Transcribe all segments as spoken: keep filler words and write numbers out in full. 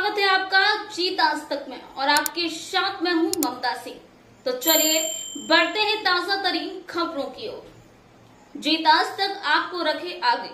स्वागत है आपका जीत आज तक में और आपके साथ मैं हूं ममता सिंह। तो चलिए बढ़ते हैं ताजा तरीन खबरों की ओर। जीत आज तक आपको रखे आगे।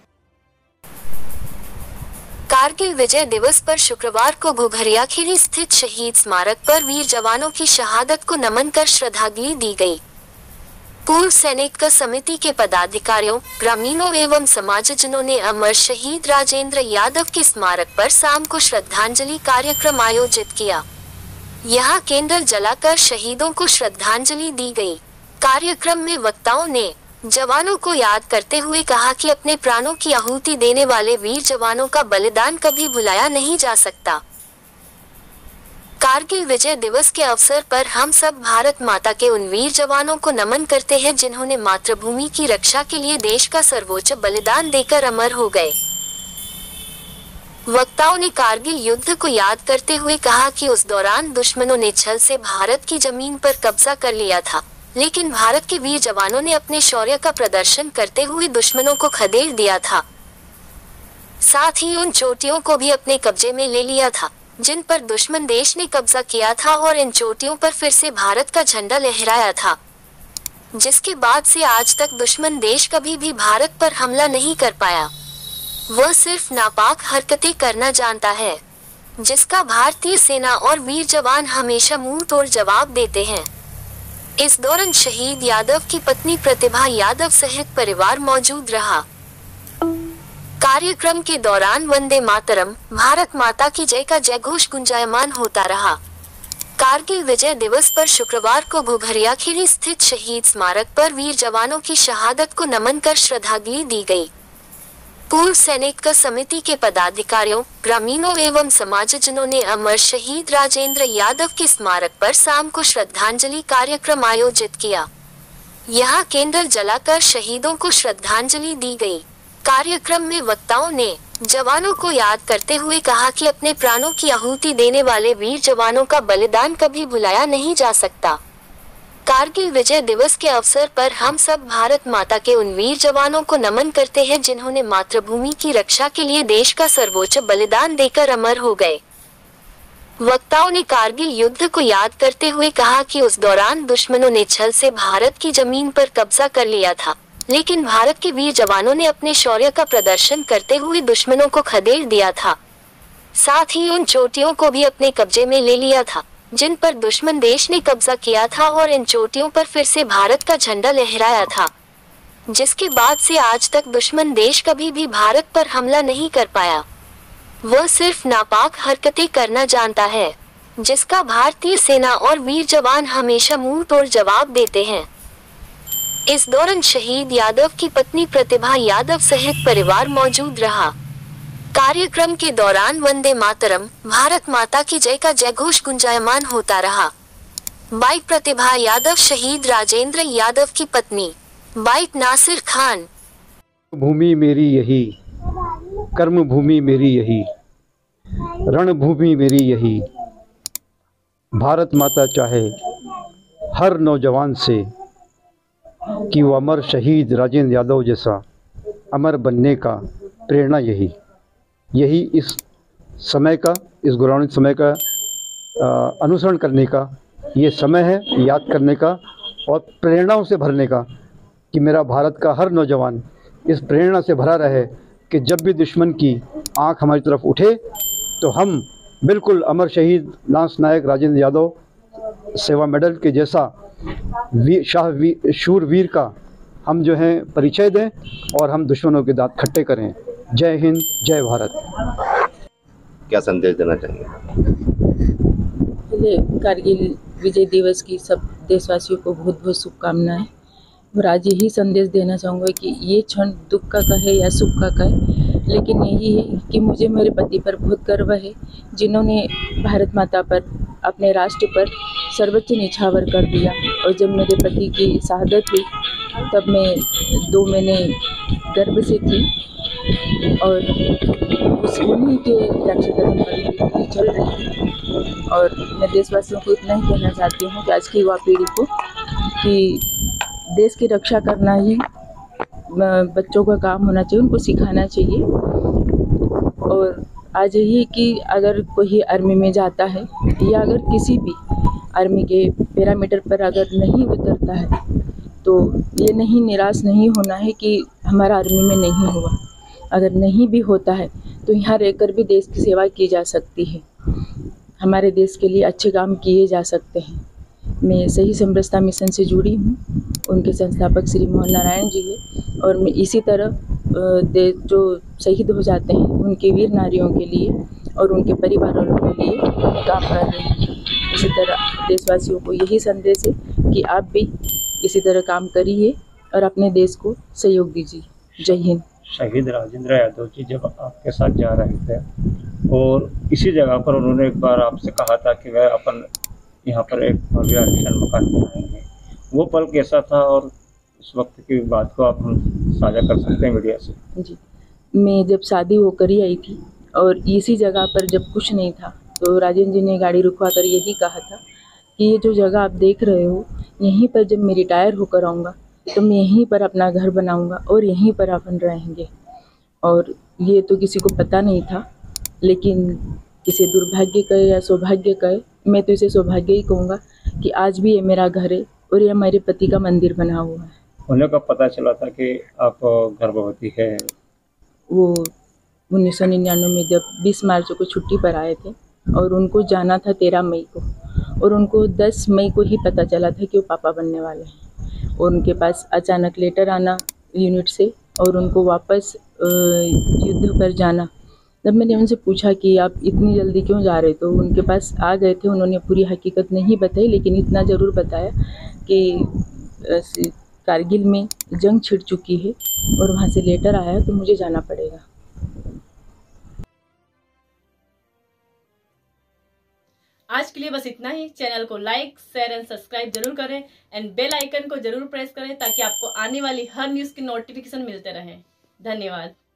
कारगिल विजय दिवस पर शुक्रवार को घुघरियाखेड़ी स्थित शहीद स्मारक पर वीर जवानों की शहादत को नमन कर श्रद्धांजलि दी गई। पूर्व सैनिक समिति के पदाधिकारियों, ग्रामीणों एवं समाजजनों ने अमर शहीद राजेंद्र यादव के स्मारक पर शाम को श्रद्धांजलि कार्यक्रम आयोजित किया। यहां कैंडल जलाकर शहीदों को श्रद्धांजलि दी गई। कार्यक्रम में वक्ताओं ने जवानों को याद करते हुए कहा कि अपने प्राणों की आहुति देने वाले वीर जवानों का बलिदान कभी भुलाया नहीं जा सकता। कारगिल विजय दिवस के अवसर पर हम सब भारत माता के उन वीर जवानों को नमन करते हैं जिन्होंने मातृभूमि की रक्षा के लिए देश का सर्वोच्च बलिदान देकर अमर हो गए। वक्ताओं ने कारगिल युद्ध को याद करते हुए कहा कि उस दौरान दुश्मनों ने छल से भारत की जमीन पर कब्जा कर लिया था, लेकिन भारत के वीर जवानों ने अपने शौर्य का प्रदर्शन करते हुए दुश्मनों को खदेड़ दिया था। साथ ही उन चोटियों को भी अपने कब्जे में ले लिया था जिन पर दुश्मन देश ने कब्जा किया था और इन चोटियों पर फिर से भारत का झंडा लहराया था, जिसके बाद से आज तक दुश्मन देश कभी भी भारत पर हमला नहीं कर पाया। वह सिर्फ नापाक हरकतें करना जानता है, जिसका भारतीय सेना और वीर जवान हमेशा मुंह तोड़ जवाब देते हैं। इस दौरान शहीद यादव की पत्नी प्रतिभा यादव सहित परिवार मौजूद रहा। कार्यक्रम के दौरान वंदे मातरम, भारत माता की जय का जयघोष गुंजायमान होता रहा। कारगिल विजय दिवस पर शुक्रवार को घुघरियाखेड़ी स्थित शहीद स्मारक पर वीर जवानों की शहादत को नमन कर श्रद्धांजलि दी गई। पूर्व सैनिक समिति के पदाधिकारियों, ग्रामीणों एवं समाजजनों ने अमर शहीद राजेंद्र यादव के स्मारक पर शाम को श्रद्धांजलि कार्यक्रम आयोजित किया। यहां कैंडल जलाकर शहीदों को श्रद्धांजलि दी गई। कार्यक्रम में वक्ताओं ने जवानों को याद करते हुए कहा कि अपने प्राणों की आहुति देने वाले वीर जवानों का बलिदान कभी भुलाया नहीं जा सकता। कारगिल विजय दिवस के अवसर पर हम सब भारत माता के उन वीर जवानों को नमन करते हैं जिन्होंने मातृभूमि की रक्षा के लिए देश का सर्वोच्च बलिदान देकर अमर हो गए। वक्ताओं ने कारगिल युद्ध को याद करते हुए कहा कि उस दौरान दुश्मनों ने छल से भारत की जमीन पर कब्जा कर लिया था, लेकिन भारत के वीर जवानों ने अपने शौर्य का प्रदर्शन करते हुए दुश्मनों को खदेड़ दिया था। साथ ही उन चोटियों को भी अपने कब्जे में ले लिया था जिन पर दुश्मन देश ने कब्जा किया था और इन चोटियों पर फिर से भारत का झंडा लहराया था, जिसके बाद से आज तक दुश्मन देश कभी भी भारत पर हमला नहीं कर पाया। वह सिर्फ नापाक हरकतें करना जानता है, जिसका भारतीय सेना और वीर जवान हमेशा मुंह तोड़ जवाब देते हैं। इस दौरान शहीद यादव की पत्नी प्रतिभा यादव सहित परिवार मौजूद रहा। कार्यक्रम के दौरान वंदे मातरम, भारत माता की जय का जयघोष गुंजायमान होता रहा। बाइट प्रतिभा यादव शहीद राजेंद्र यादव की पत्नी। बाइट नासिर खान। भूमि मेरी यही, कर्म भूमि मेरी यही, रणभूमि मेरी यही। भारत माता चाहे हर नौजवान से कि वो अमर शहीद राजेंद्र यादव जैसा अमर बनने का प्रेरणा यही यही इस समय का, इस गौरवान्वित समय का अनुसरण करने का ये समय है, याद करने का और प्रेरणाओं से भरने का कि मेरा भारत का हर नौजवान इस प्रेरणा से भरा रहे कि जब भी दुश्मन की आंख हमारी तरफ उठे तो हम बिल्कुल अमर शहीद लांस नायक राजेंद्र यादव सेवा मेडल के जैसा वीर शाह वीर शूर वीर का हम जो है परिचय दें और हम दुश्मनों के दांत खट्टे करें। जय हिंद, जय भारत। क्या संदेश देना चाहिए? पहले कारगिल विजय दिवस की सब देशवासियों को बहुत बहुत शुभकामनाएं और आज यही संदेश देना चाहूँगा कि ये क्षण दुख का कहे या सुख का कहे, लेकिन यही है कि मुझे मेरे पति पर बहुत गर्व है जिन्होंने भारत माता पर, अपने राष्ट्र पर सर्वोच्च निछावर कर दिया। और जब मेरे पति की शहादत हुई तब मैं दो महीने गर्भ से थी और उस उन्हीं के रक्षा कदम पर चल रही थी। और मैं देशवासियों को इतना ही कहना चाहती हूँ कि आज की युवा पीढ़ी को कि देश की रक्षा करना ही बच्चों का काम होना चाहिए, उनको सिखाना चाहिए। और आज यही कि अगर कोई आर्मी में जाता है या अगर किसी भी आर्मी के पैरामीटर पर अगर नहीं उतरता है तो ये नहीं निराश नहीं होना है कि हमारा आर्मी में नहीं हुआ। अगर नहीं भी होता है तो यहाँ रहकर भी देश की सेवा की जा सकती है, हमारे देश के लिए अच्छे काम किए जा सकते हैं। मैं सही समरसता मिशन से जुड़ी हूँ, उनके संस्थापक श्री मोहन नारायण जी है और मैं इसी तरह दे जो शहीद हो जाते हैं उनके वीर नारियों के लिए और उनके परिवारों के लिए मैं काम कर रही हूँ। इसी तरह देशवासियों को यही संदेश है कि आप भी इसी तरह काम करिए और अपने देश को सहयोग दीजिए। जय हिंद। शहीद राजेंद्र यादव जी जब आपके साथ जा रहे थे और इसी जगह पर उन्होंने एक बार आपसे कहा था कि वह अपन यहाँ पर एक भव्य आलिशान मकान बनाएंगे, वो पल कैसा था और उस वक्त की बात को आप हम साझा कर सकते हैं मीडिया से? जी, मैं जब शादी होकर ही आई थी और इसी जगह पर जब कुछ नहीं था तो राजेंद्र जी ने गाड़ी रुकवा कर यही कहा था कि ये जो जगह आप देख रहे हो, यहीं पर जब मैं रिटायर होकर आऊँगा तो मैं यहीं पर अपना घर बनाऊँगा और यहीं पर अपन रहेंगे। और ये तो किसी को पता नहीं था, लेकिन इसे दुर्भाग्य कहे या सौभाग्य कहे, मैं तो इसे सौभाग्य ही कहूँगा कि आज भी ये मेरा घर है और ये मेरे पति का मंदिर बना हुआ है। उन्हें कब पता चला था कि आप गर्भवती है? वो उन्नीस सौ निन्यानवे में जब बीस मार्च को छुट्टी पर आए थे और उनको जाना था तेरह मई को और उनको दस मई को ही पता चला था कि वो पापा बनने वाले हैं। और उनके पास अचानक लेटर आना यूनिट से और उनको वापस युद्ध पर जाना। जब मैंने उनसे पूछा कि आप इतनी जल्दी क्यों जा रहे, तो उनके पास आ गए थे। उन्होंने पूरी हकीकत नहीं बताई, लेकिन इतना ज़रूर बताया कि कारगिल में जंग छिड़ चुकी है और वहाँ से लेटर आया तो मुझे जाना पड़ेगा। आज के लिए बस इतना ही। चैनल को लाइक, शेयर एंड सब्सक्राइब जरूर करें एंड बेल आइकन को जरूर प्रेस करें ताकि आपको आने वाली हर न्यूज़ की नोटिफिकेशन मिलते रहे। धन्यवाद।